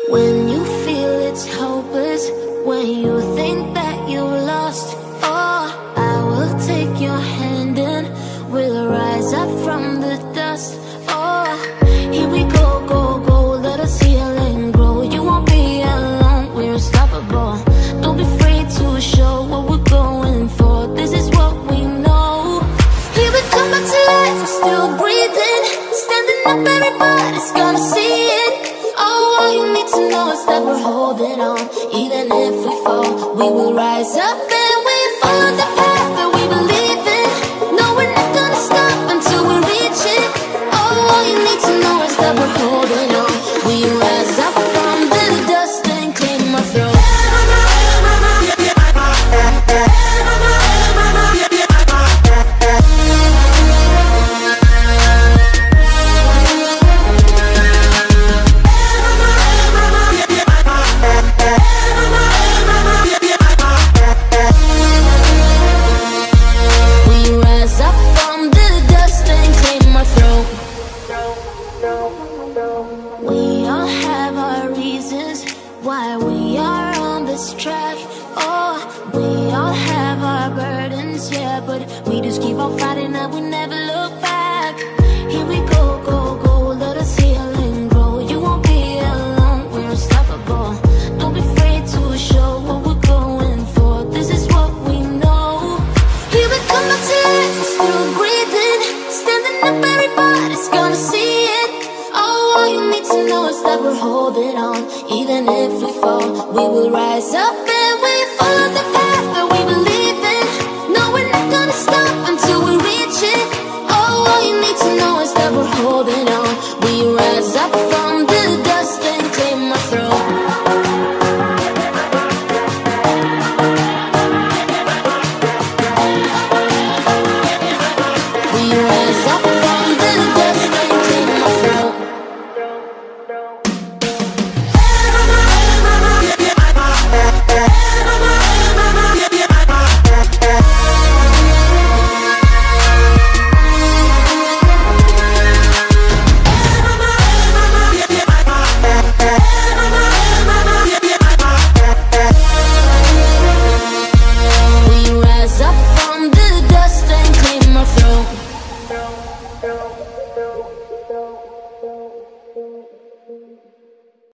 When you feel it's hopeless, when you think that you lost, oh, I will take your hand and we'll rise up from the dust. Oh, here we go, go, go, let us heal and grow. You won't be alone, we're unstoppable. Don't be afraid to show what we're going for. This is what we know. Here we come back to life, we're still breathing. Standing up, everybody's gonna see it. Oh, all you need to know is that we're holding on. Even if we fall, we will rise up and we follow the path that we believe in. No, we're not gonna stop until we reach it. Oh, all you need to know is that we're holding on. We rise up from the dust and clean my throat. We all have our reasons why we are on this track. Oh, we all have our burdens, yeah, but we just keep on fighting and we never look back. Here we go, go, go, let us heal and grow. You won't be alone, we're unstoppable. Don't be afraid to show what we're going for. This is what we know. Here we come back to life, we're still breathing. Standing up, everybody's gonna see it. All you need to know is that we're holding on. Even if we fall, we will rise up and we follow the